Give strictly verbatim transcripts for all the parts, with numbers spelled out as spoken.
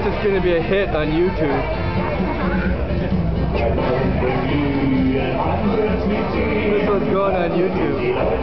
is going to be a hit on YouTube. This one's going on YouTube.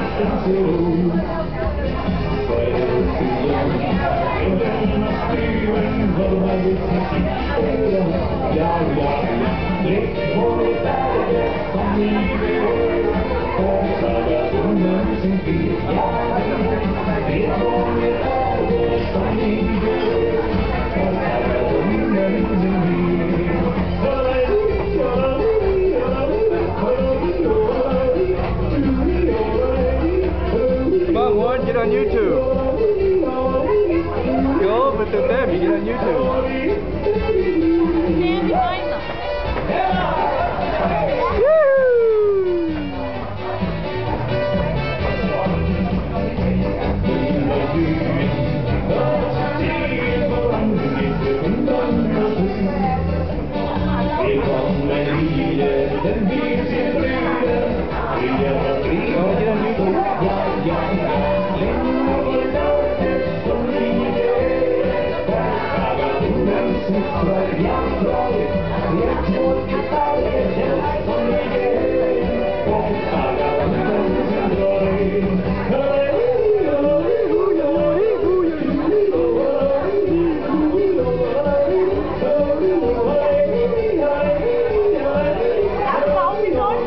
Come on, Warren, get on YouTube. Go over to them, you get on YouTube. Stand behind them.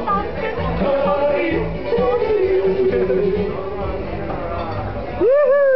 Woohoo!